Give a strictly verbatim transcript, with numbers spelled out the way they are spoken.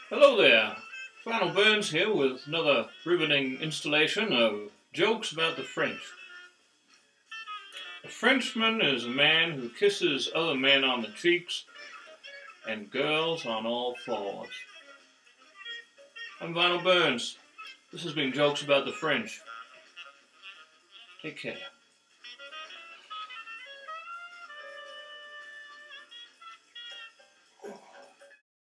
Hello there, Flannel Burns here with another riveting installation of jokes about the French. A Frenchman is a man who kisses other men on the cheeks and girls on all fours. I'm Vinyl Burns. This has been Jokes About the French. Take care.